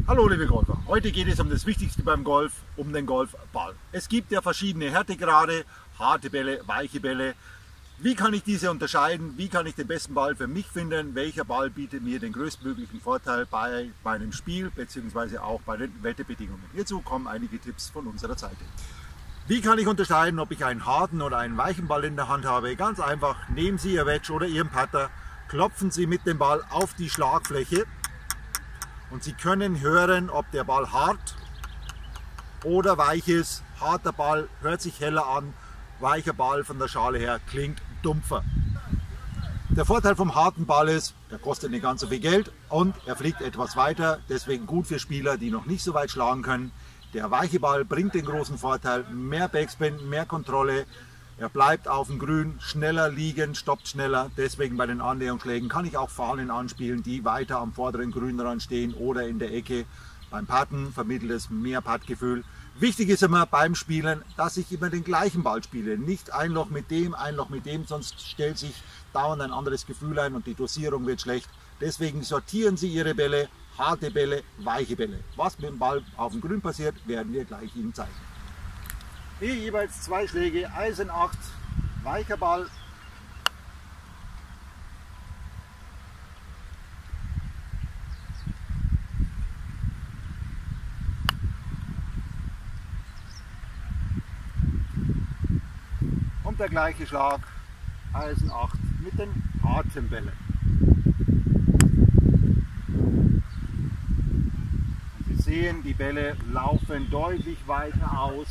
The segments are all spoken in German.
Hallo liebe Golfer, heute geht es um das Wichtigste beim Golf, um den Golfball. Es gibt ja verschiedene Härtegrade, harte Bälle, weiche Bälle. Wie kann ich diese unterscheiden? Wie kann ich den besten Ball für mich finden? Welcher Ball bietet mir den größtmöglichen Vorteil bei meinem Spiel bzw. auch bei den Wetterbedingungen? Hierzu kommen einige Tipps von unserer Seite. Wie kann ich unterscheiden, ob ich einen harten oder einen weichen Ball in der Hand habe? Ganz einfach, nehmen Sie Ihr Wedge oder Ihren Putter, klopfen Sie mit dem Ball auf die Schlagfläche. Und Sie können hören, ob der Ball hart oder weich ist. Harter Ball hört sich heller an, weicher Ball von der Schale her klingt dumpfer. Der Vorteil vom harten Ball ist, der kostet nicht ganz so viel Geld und er fliegt etwas weiter. Deswegen gut für Spieler, die noch nicht so weit schlagen können. Der weiche Ball bringt den großen Vorteil, mehr Backspin, mehr Kontrolle. Er bleibt auf dem Grün schneller liegen, stoppt schneller. Deswegen bei den Annäherungsschlägen kann ich auch Fahnen anspielen, die weiter am vorderen Grünrand stehen oder in der Ecke. Beim Putten vermittelt es mehr Puttgefühl. Wichtig ist immer beim Spielen, dass ich immer den gleichen Ball spiele. Nicht ein Loch mit dem, sonst stellt sich dauernd ein anderes Gefühl ein und die Dosierung wird schlecht. Deswegen sortieren Sie Ihre Bälle, harte Bälle, weiche Bälle. Was mit dem Ball auf dem Grün passiert, werden wir gleich Ihnen zeigen. Hier jeweils 2 Schläge, Eisen 8, weicher Ball. Und der gleiche Schlag, Eisen 8 mit den harten Bällen. Und Sie sehen, die Bälle laufen deutlich weiter aus.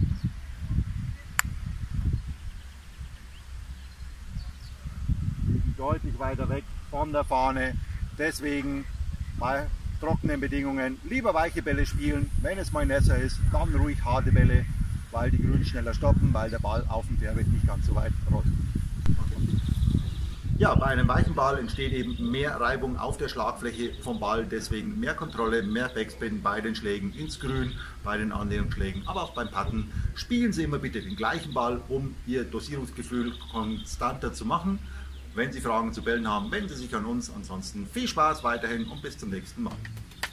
Deutlich weiter weg von der Fahne. Deswegen bei trockenen Bedingungen lieber weiche Bälle spielen. Wenn es mal nässer ist, dann ruhig harte Bälle, weil die Grüns schneller stoppen, weil der Ball auf dem Fairway nicht ganz so weit rollt. Ja, bei einem weichen Ball entsteht eben mehr Reibung auf der Schlagfläche vom Ball, deswegen mehr Kontrolle, mehr Backspin bei den Schlägen ins Grün, bei den Annäherungsschlägen, aber auch beim Putten. Spielen Sie immer bitte den gleichen Ball, um Ihr Dosierungsgefühl konstanter zu machen. Wenn Sie Fragen zu Bällen haben, wenden Sie sich an uns. Ansonsten viel Spaß weiterhin und bis zum nächsten Mal.